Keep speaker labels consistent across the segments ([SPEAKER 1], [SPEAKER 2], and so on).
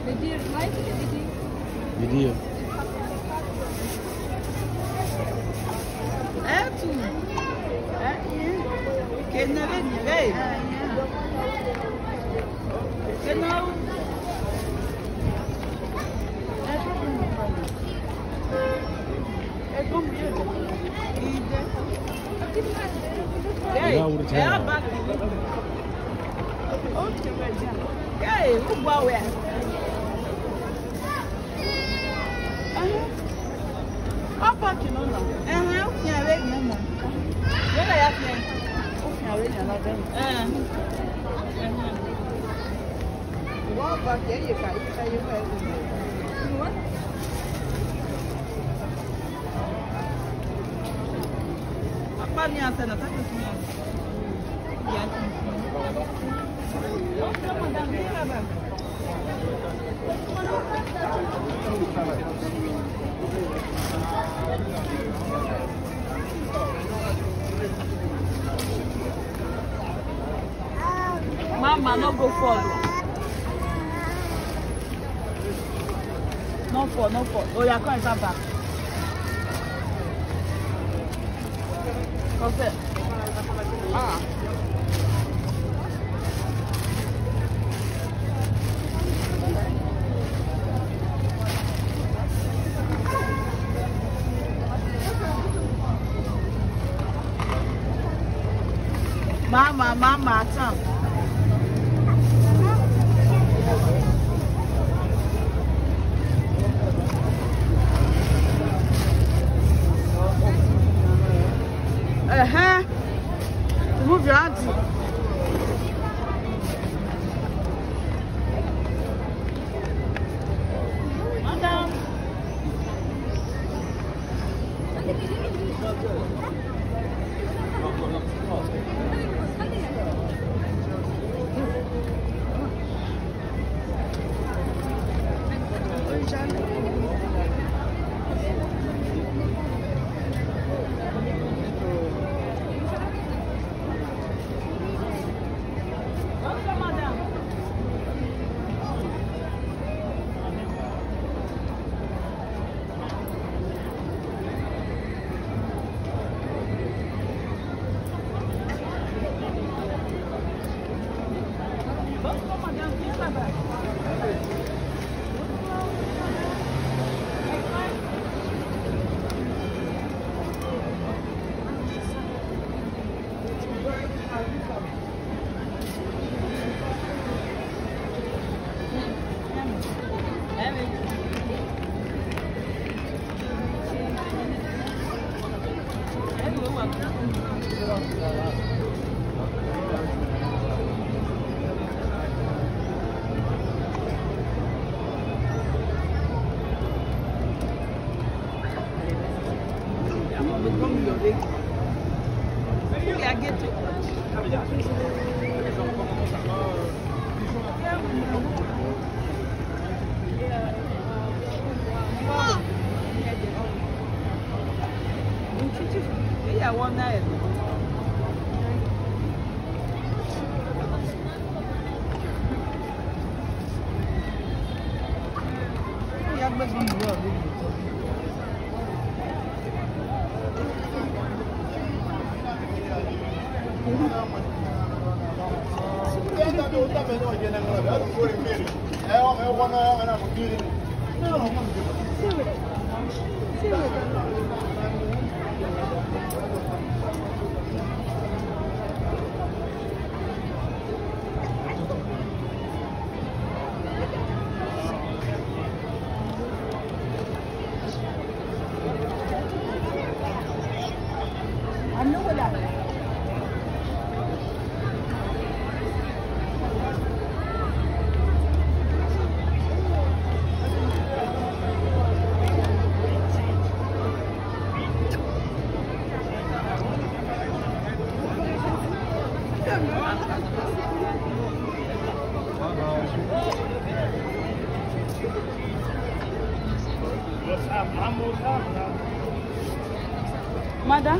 [SPEAKER 1] Video.
[SPEAKER 2] Tu. Que não vem de vez. Que não. É como eu. É a vaca. É, o qual é? Papa que não. Eu tinha ver não. Eu já tinha. Eu tinha ver lá dentro. O papa que aí caiu. Papa minha cena tá com Mama, no go follow. No fall. Oh, you're going to back. What's it? Mama, attends. Move your hands. Madam. Madam?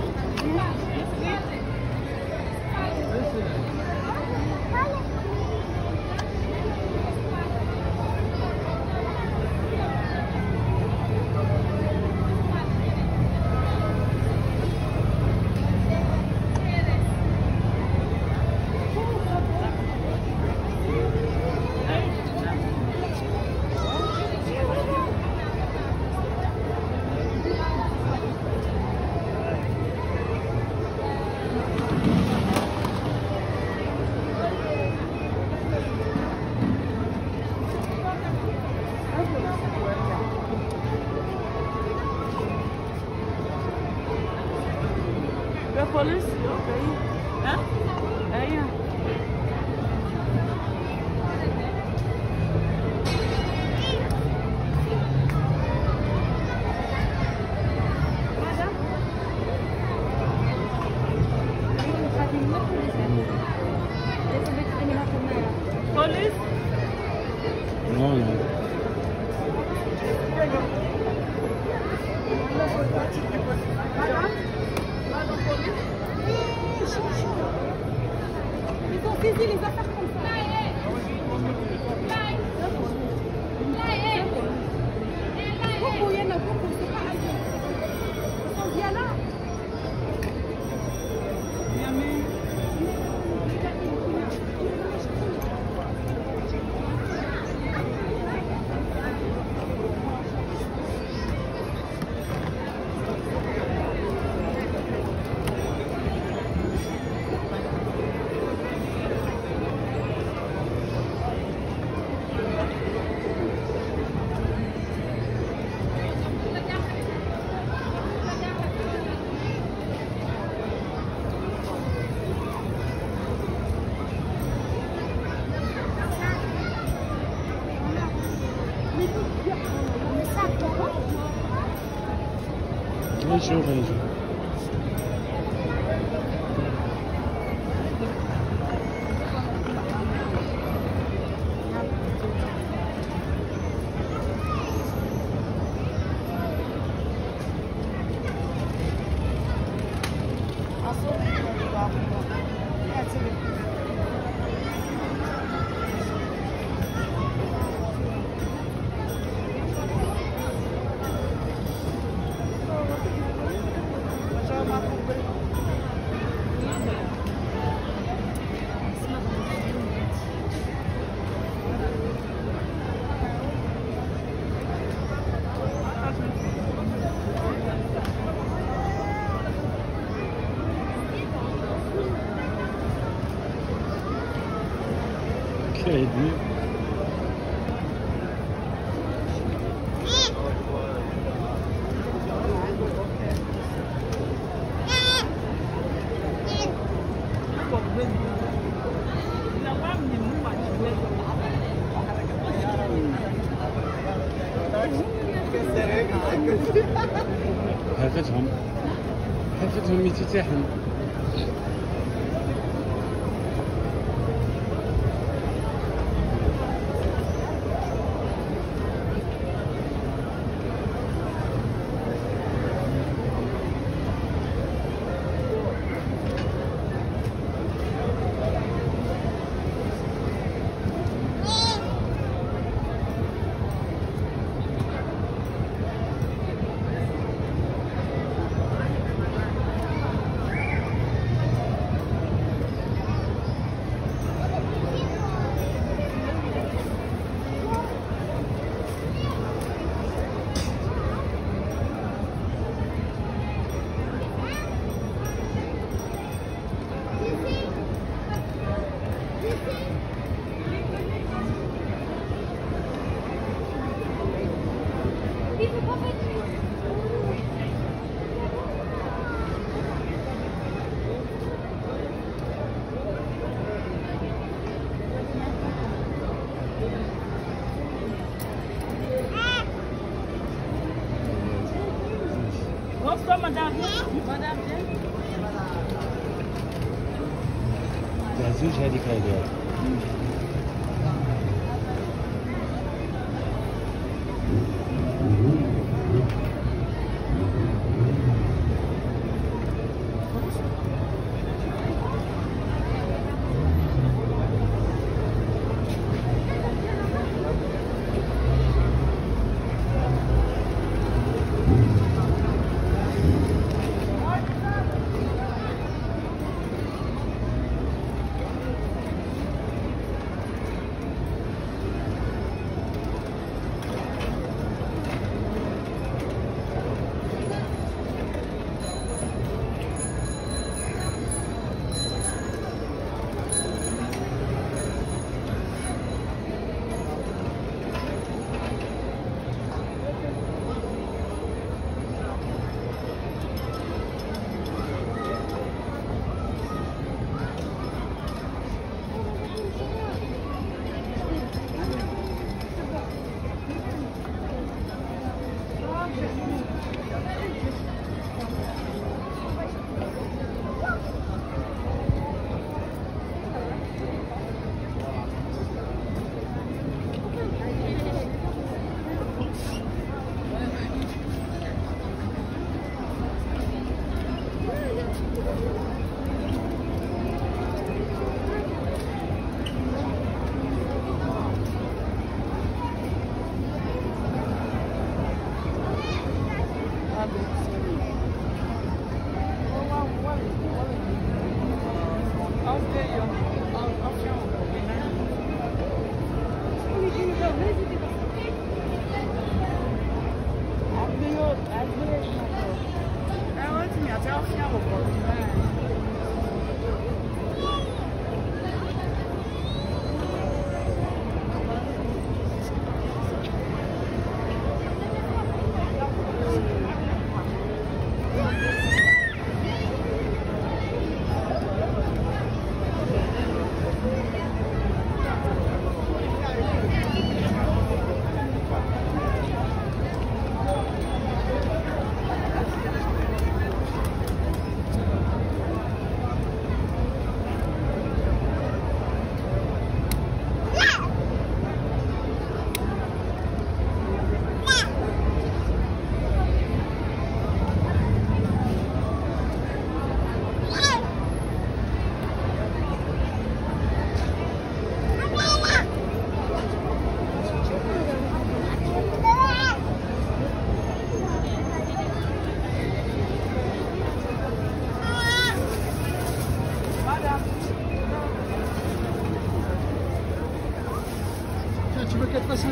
[SPEAKER 2] Police? Okay. Huh? Yeah. Police?
[SPEAKER 1] No, no.
[SPEAKER 3] Ils ont saisi les affaires comme ça. Beaucoup, il y en a beaucoup, c'est pas ailleurs. Ils sont bien là.
[SPEAKER 1] نشوف كيدي حفتهم يتتحن
[SPEAKER 2] Bonsoir, madame. Madame,
[SPEAKER 1] تعزوج هذيك هذه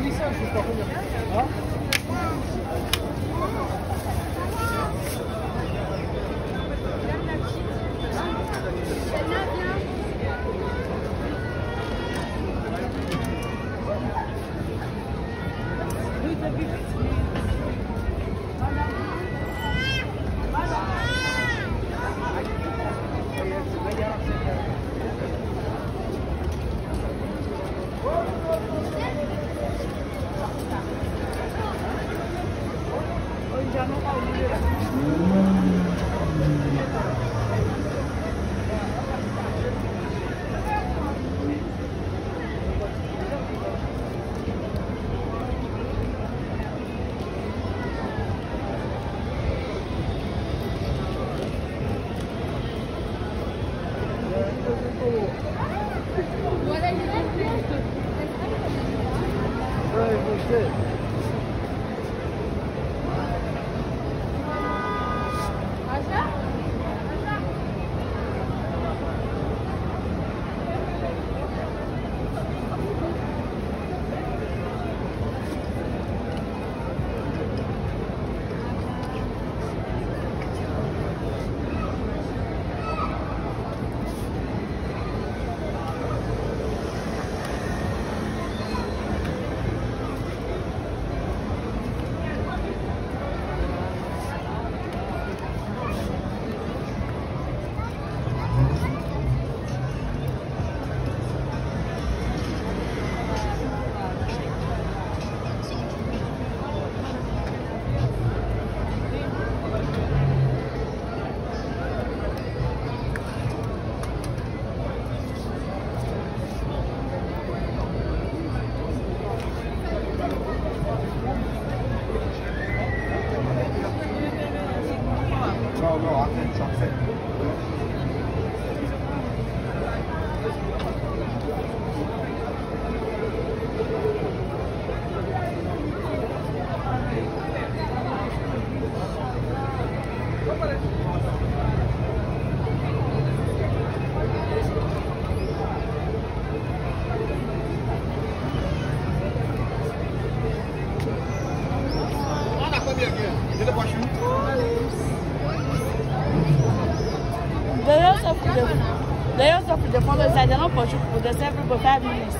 [SPEAKER 2] They also put the photo inside. They don't put the several for 5 minutes.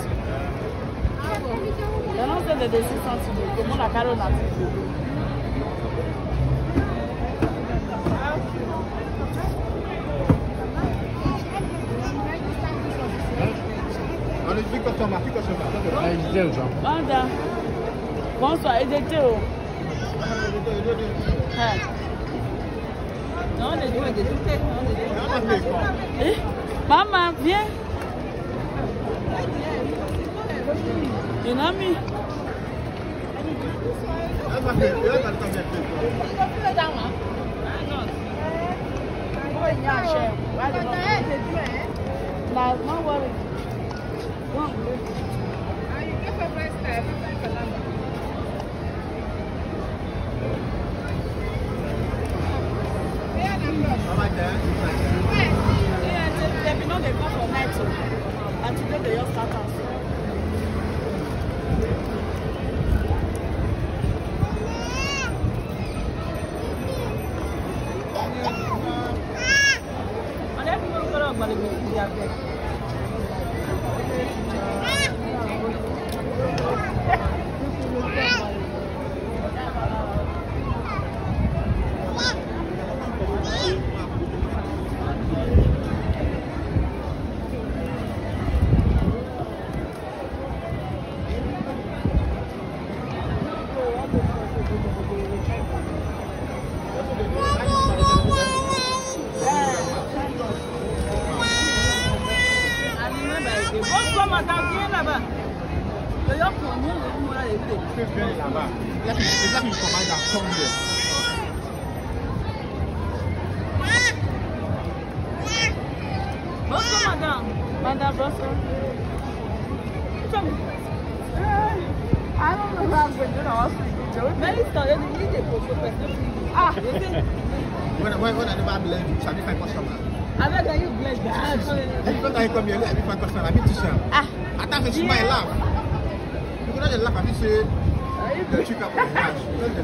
[SPEAKER 2] They don't say that they see something. They don't like carry on. Bonsoir, et d'été. Non, on est deux, maman, viens. Une amie. No worry. They've been on the call for night, so and today they just start us. And everyone got up, but it was easier. Madame Russell. I don't know how I'm going to do the hospital. Many started to need it for when I never blend, shall we find customer? I bet that you blend that. Every time I come here, I find customer. I mean to sell. I thought it's my love.
[SPEAKER 4] là, je l'ai pas dit, c'est le truc à mon âge.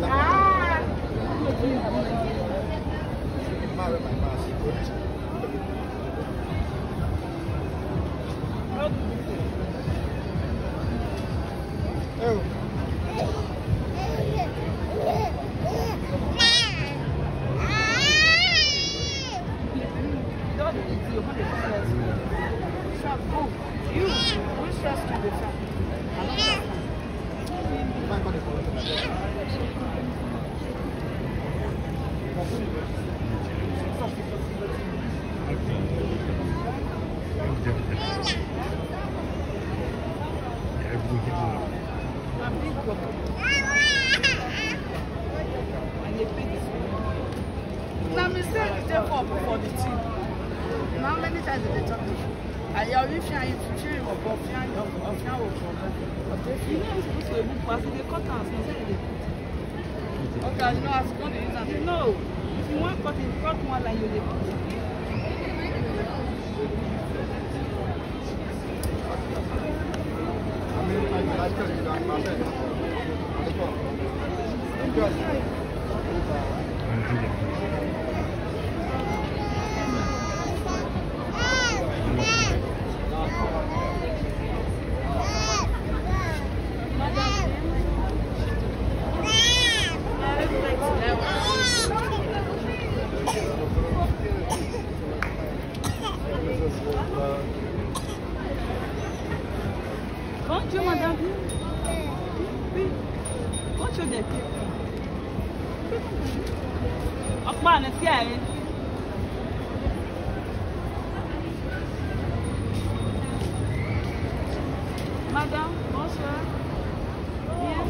[SPEAKER 2] Now, me say they for the team. Now, many times they talk to you. I have if you are infiltrating of your you know, it's supposed to be a book pass. They cut out. Okay, you know, as you want to use that. No, if you want cut it, cut one like you did. Bonjour madame. Oui. Bonjour des pieds. Akbar ne fiare. Madame, bonsoir. Bien.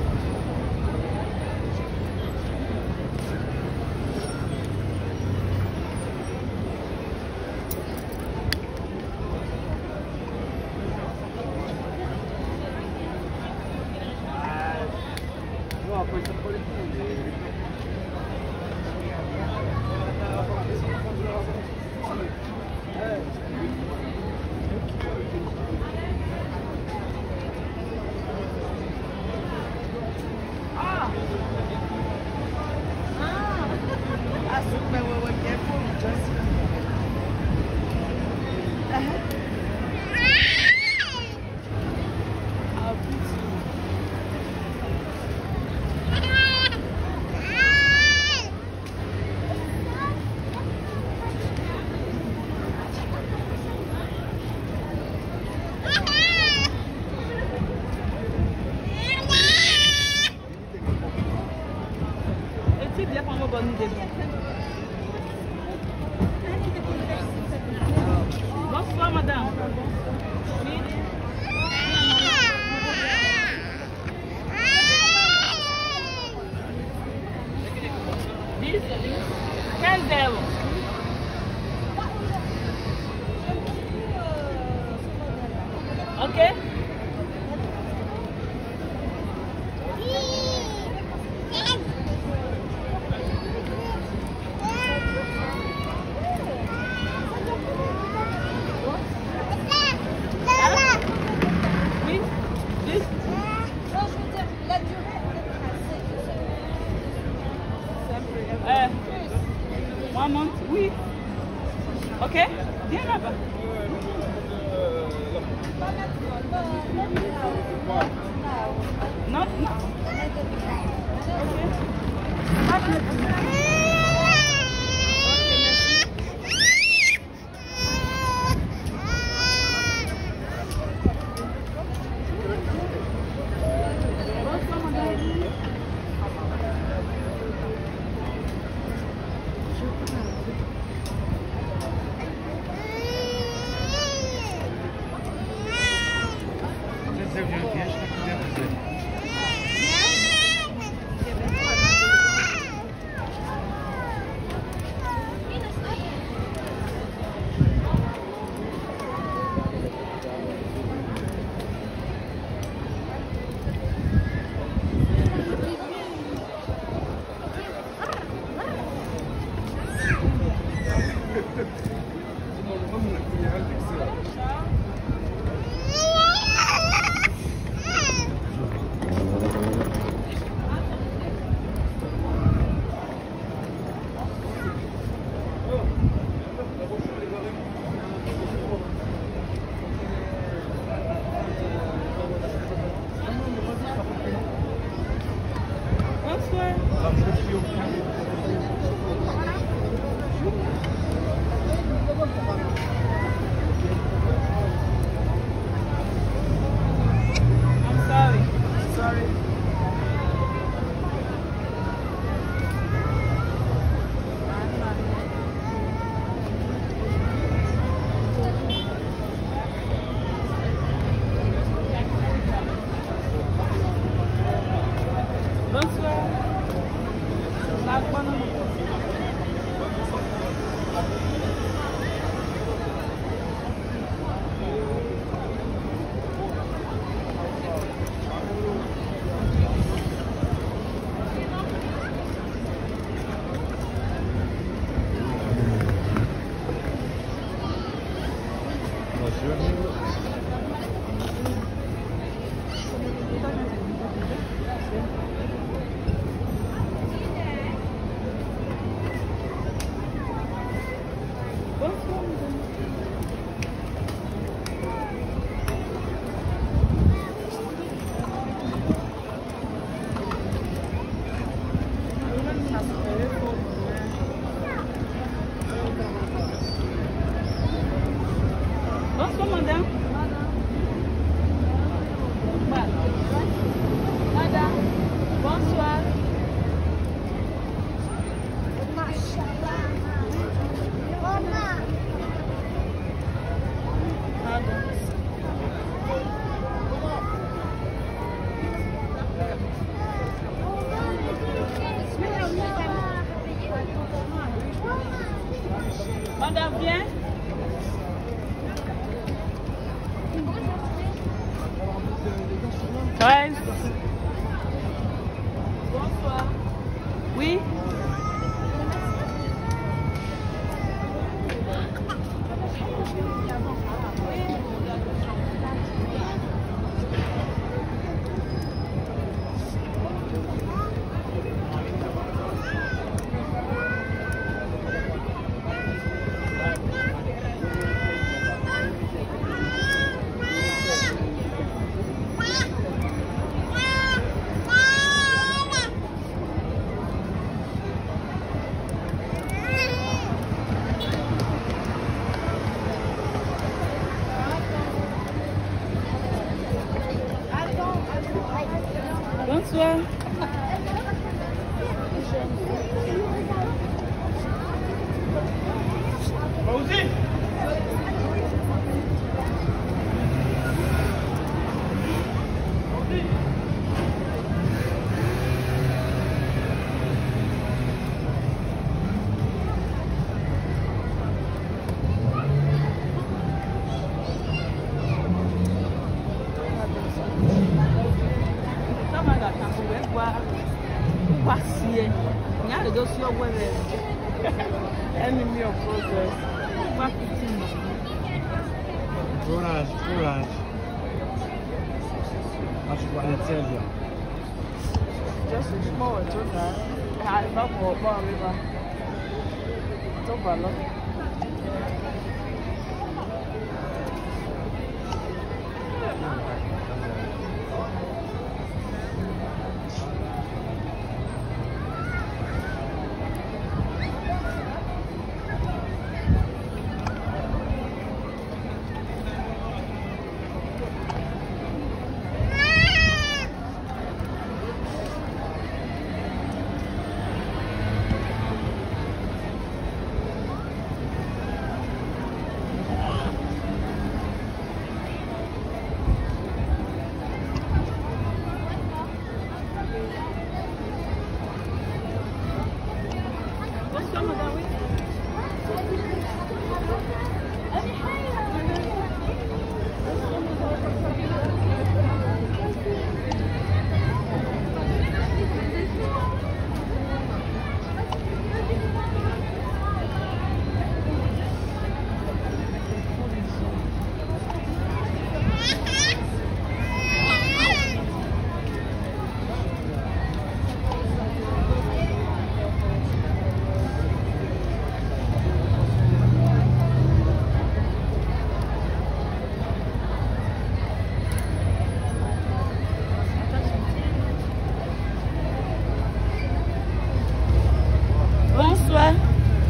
[SPEAKER 2] Bonsoir madame. This 10-0. Okay? One month, oui. Ok? Viens là-bas. Non, non. Madame, viens. Ouais. Bonsoir. Oui. Bonsoir. Enemy of progress.
[SPEAKER 1] Courage, courage. Acho que vai ser já.
[SPEAKER 2] Just a small one, just that. I love for a river. So bad.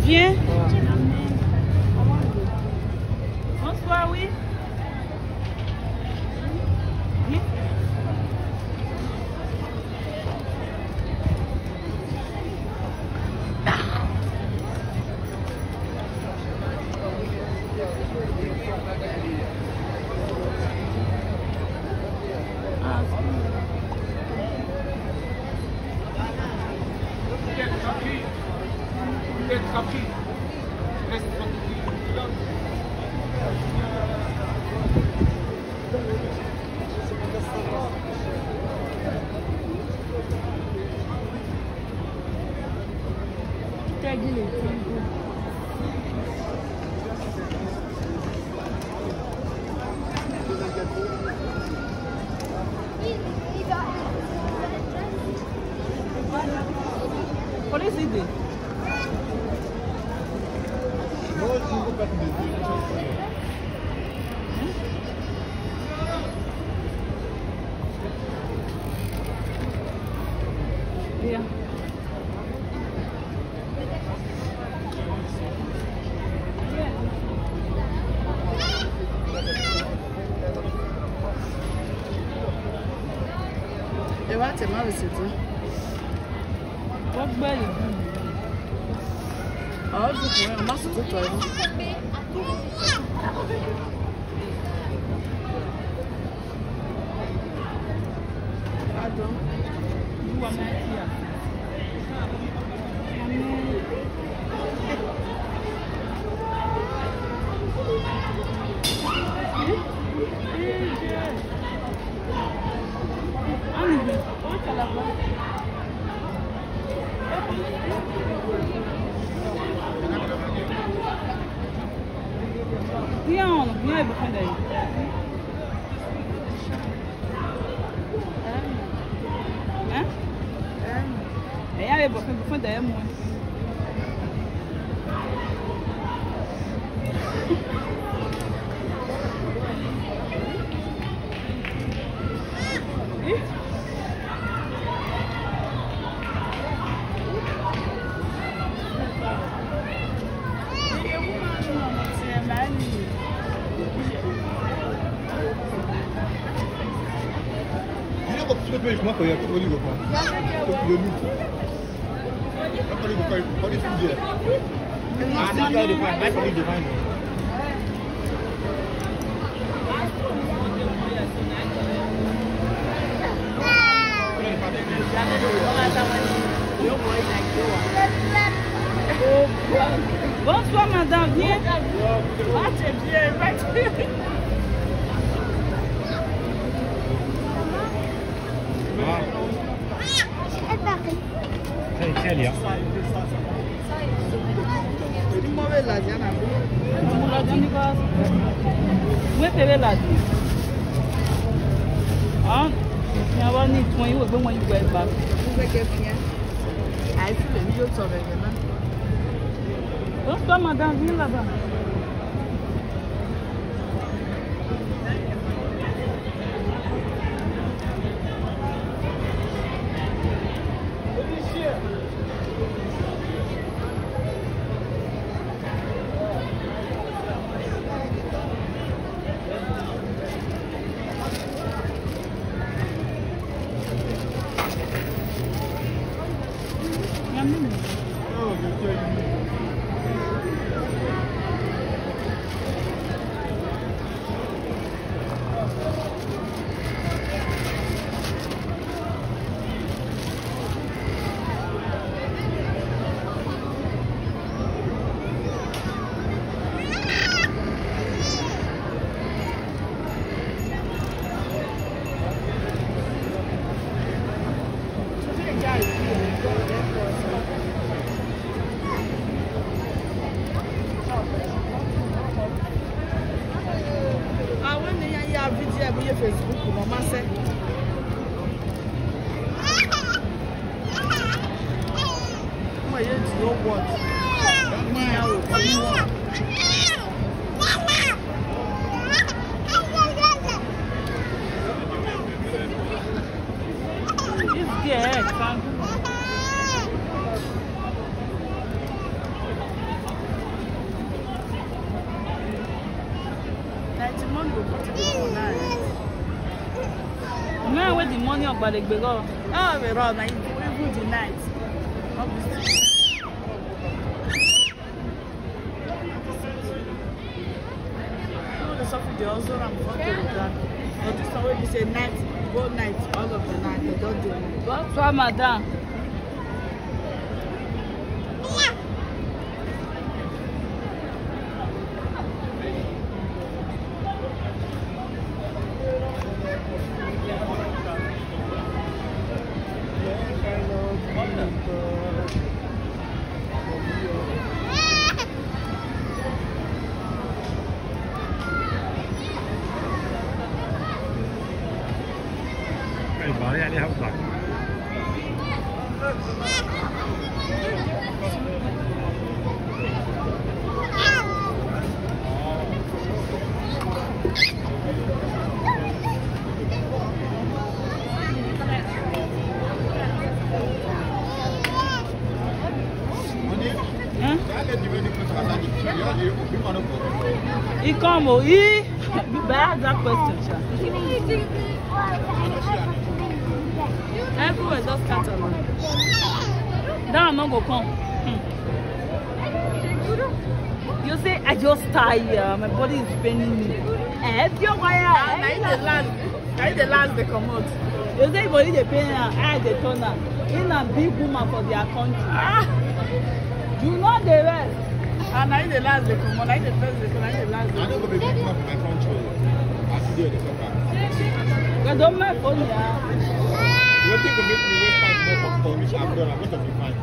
[SPEAKER 2] Viens. Bonsoir, oui. Viens. Police idée. Yeah.
[SPEAKER 3] Et voilà, c'est mal, c'est tout.
[SPEAKER 2] What belly?
[SPEAKER 3] Ah, je sais, moi, c'est tout, toi. Pardon.
[SPEAKER 2] You are my here. Viens, viens, bouffon d'ailleurs. Hein? Et il y a les bouffons derrière moi.
[SPEAKER 4] Je m'en fais un peu de l'eau.
[SPEAKER 2] Bonsoir madame, viens. Ah, c'est bien,
[SPEAKER 1] C'est bien.
[SPEAKER 3] Une mauvaise lasagne, on a vu.
[SPEAKER 2] Où est la vie? Ah, il y a un point où on va y voir.
[SPEAKER 3] Vous faites que bien. Ah, il faut le mieux sur le maintenant.
[SPEAKER 2] Bonsoir madame, viens là-bas.
[SPEAKER 3] Facebook, maman sait. Moi, je dis au bois.
[SPEAKER 2] but they go. Oh, we run. I even the night. The stuff they also ram for the but this one we say night, go night, all of the night. They don't do it. But for madam.
[SPEAKER 1] يعني هبطك
[SPEAKER 2] He come, you better that question. Everywhere just scatter. That one not go come. You say I just tired. My body is paining me. If you wire, I the last they come out. You say body they pain I the turner. In a big woman for their country. You know the rest. And I the last they come out. I the first they come. I the last.
[SPEAKER 4] I don't go be big woman for my country. I see the fucker.
[SPEAKER 2] Because don't my phone here.
[SPEAKER 4] You want to make me waste time more for which I'm done. I'm going to be fine.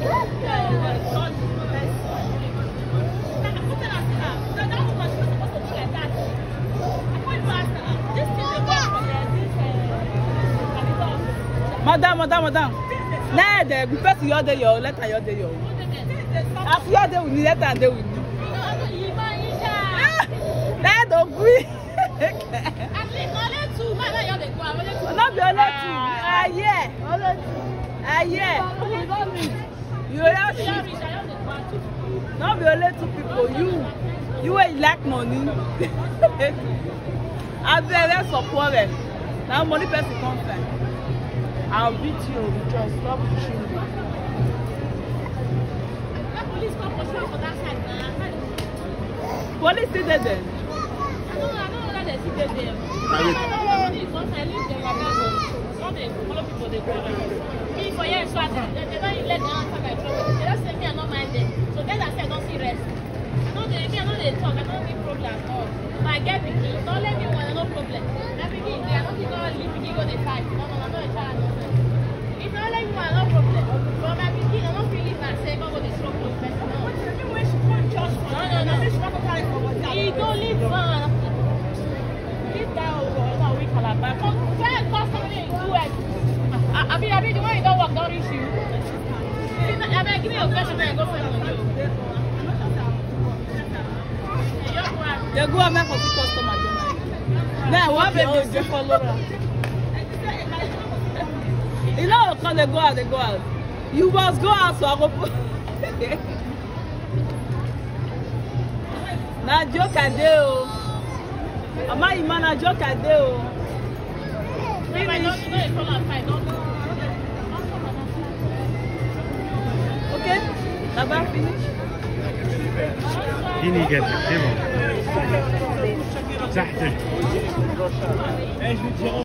[SPEAKER 2] Madam. Let the first your day your letter your day your. After your day we need letter and day we need. Let don't agree. Not be only two. Yeah. You have not be only two people. You ain't lack money. I very supportive. Now money person comes back. I'll beat you. Just stop pushing me.
[SPEAKER 3] Police come for sure for that side.
[SPEAKER 2] Police still there then.
[SPEAKER 3] I don't know whether they still there. I leave them not they follow people they go around. Me for years so they don't let them answer my trouble. They just say me I don't mind them. So then I say I don't see rest. I don't talk, I don't need problem at all. But I get picky, don't let me want no problem. That picky, I don't think all leave picky go they fight. No, I'm not a child. If not let me want no problem. But my picky, I don't feel it and say go go this trouble. No. He don't leave one. Leave that over week Calabar. Come something do it. I be the one you don't work, don't reach you. I mean, give me your question and go for it.
[SPEAKER 2] They go and make for the customer. Now what baby is just follow her. You know how they go out. You must go out so I go put. Na joke a day o. Ama ima na joke a day o. Okay? Baba finish.
[SPEAKER 1] Fini قدك تمام. تحت.